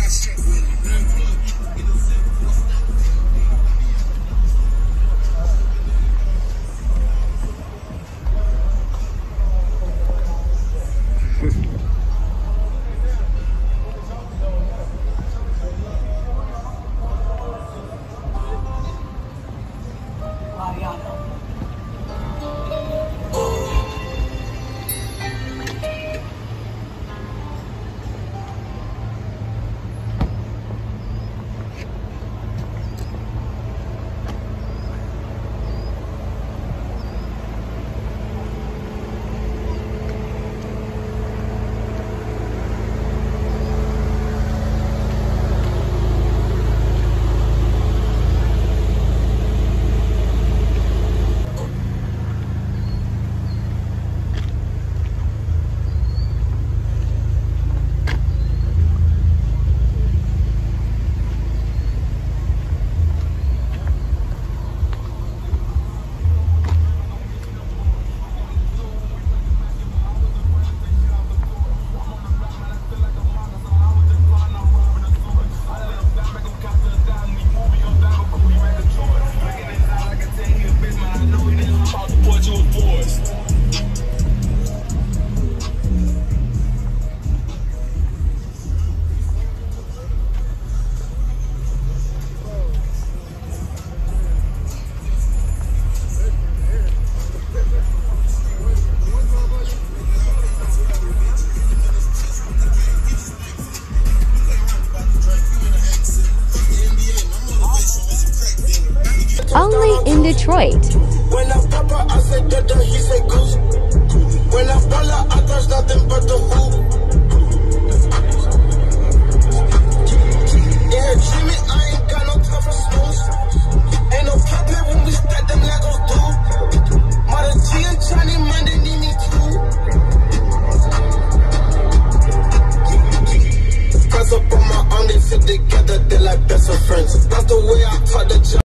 Only in Detroit. When I pop her, I say da-da, he say goose. When I ball her, I touch nothing but the hoop. Yeah, Jimmy, I ain't got no time for snooze. Ain't no poppin' when we stack them Legos, dude. Mother G and Johnny, man, they need me too. Press up on my arm, they sit together, they like best of friends. That's the way I taught the job.